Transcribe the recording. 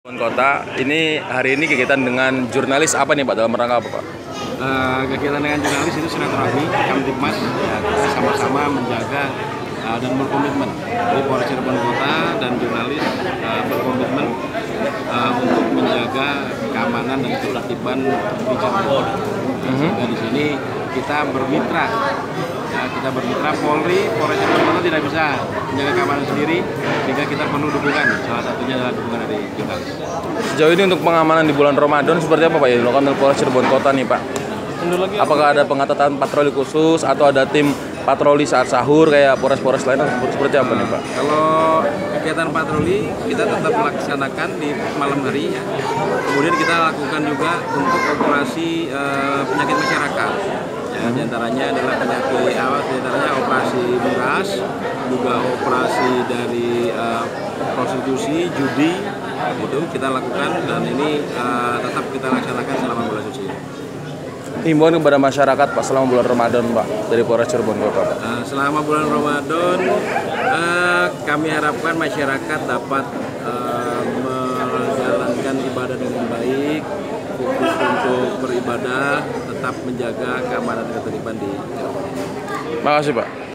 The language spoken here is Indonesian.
Kota ini hari ini kegiatan dengan jurnalis apa nih Pak, dalam rangka apa Pak? Kegiatan dengan jurnalis itu silaturahmi Kamtibmas, ya, kita sama-sama menjaga dan berkomitmen. Jadi Polres Cirebon Kota dan jurnalis berkomitmen untuk menjaga keamanan dan ketertiban di Cirebon. Sehingga di sini kita bermitra. Kita bermitra Polri, Polres Cirebon Kota tidak bisa menjaga keamanan sendiri, sehingga kita perlu dukungan. Salah satunya adalah dukungan dari jurnalis. Sejauh ini untuk pengamanan di bulan Ramadan seperti apa Pak ya dilakukan oleh Polres Cirebon Kota nih Pak? Apakah ada pengetatan patroli khusus atau ada tim patroli saat sahur kayak Polres-Polres lain seperti apa nih Pak? Kalau kegiatan patroli kita tetap melaksanakan di malam hari ya. Kemudian kita lakukan juga untuk operasi penyakit masyarakat. Ya, diantaranya adalah penyakit awal, diantaranya operasi miras, juga operasi dari prostitusi, judi, itu kita lakukan dan ini tetap kita laksanakan selama bulan suci. Himbauan kepada masyarakat Pak selama bulan Ramadan Pak dari Polres Cirebon Kota Pak. Selama bulan Ramadan kami harapkan masyarakat dapat menjalankan ibadah dengan baik, fokus untuk beribadah, tetap menjaga keamanan dan ketertiban di Cirebon. Makasih Pak.